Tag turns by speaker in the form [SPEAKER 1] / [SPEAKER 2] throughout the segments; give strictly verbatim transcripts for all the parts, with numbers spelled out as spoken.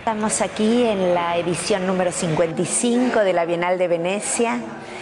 [SPEAKER 1] Estamos aquí en la edición número cincuenta y cinco de la Bienal de Venecia.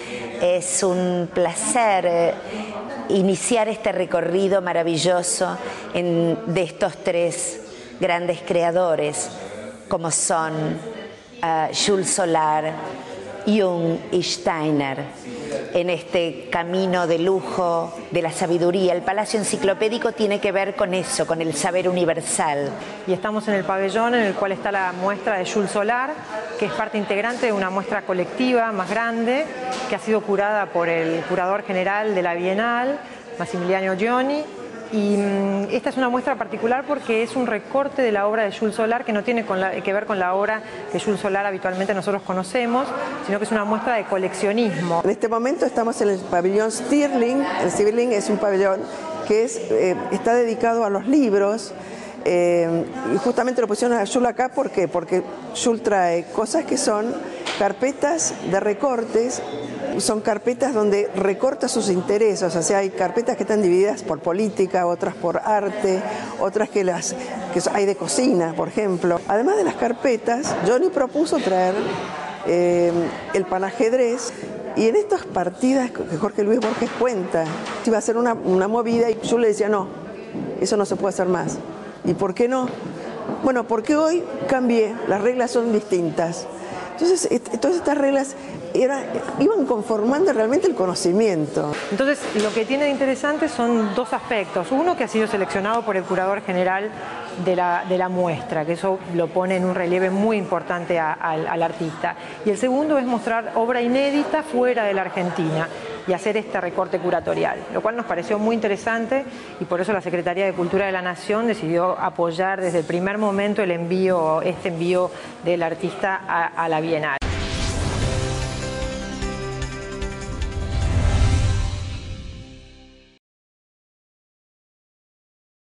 [SPEAKER 1] Es un placer eh, iniciar este recorrido maravilloso en, de estos tres grandes creadores, como son uh, Jules Solar, Jung y Steiner, en este camino de lujo, de la sabiduría. El Palacio Enciclopédico tiene que ver con eso, con el saber universal.
[SPEAKER 2] Y estamos en el pabellón en el cual está la muestra de Jules Solar, que es parte integrante de una muestra colectiva más grande, que ha sido curada por el curador general de la Bienal, Massimiliano Gioni. Y mmm, esta es una muestra particular porque es un recorte de la obra de Jules Solar que no tiene con la, que ver con la obra que Jules Solar habitualmente nosotros conocemos, sino que es una muestra de coleccionismo.
[SPEAKER 3] En este momento estamos en el pabellón Stirling. El Stirling es un pabellón que es, eh, está dedicado a los libros. Eh, y justamente lo pusieron a Jules acá, ¿por qué? Porque Jules trae cosas que son carpetas de recortes, son carpetas donde recorta sus intereses, o sea, hay carpetas que están divididas por política, otras por arte, otras que las que hay de cocina, por ejemplo. Además de las carpetas, Gioni propuso traer eh, el panajedrez. Y en estas partidas que Jorge Luis Borges cuenta, iba a hacer una, una movida y Jules le decía, no, eso no se puede hacer más. ¿Y por qué no? Bueno, porque hoy cambié, las reglas son distintas. Entonces, todas estas reglas era, iban conformando realmente el conocimiento.
[SPEAKER 2] Entonces, lo que tiene de interesante son dos aspectos. Uno, que ha sido seleccionado por el curador general de la, de la muestra, que eso lo pone en un relieve muy importante a, a, al artista. Y el segundo es mostrar obra inédita fuera de la Argentina y hacer este recorte curatorial, lo cual nos pareció muy interesante y por eso la Secretaría de Cultura de la Nación decidió apoyar desde el primer momento el envío, este envío del artista a, a la Bienal.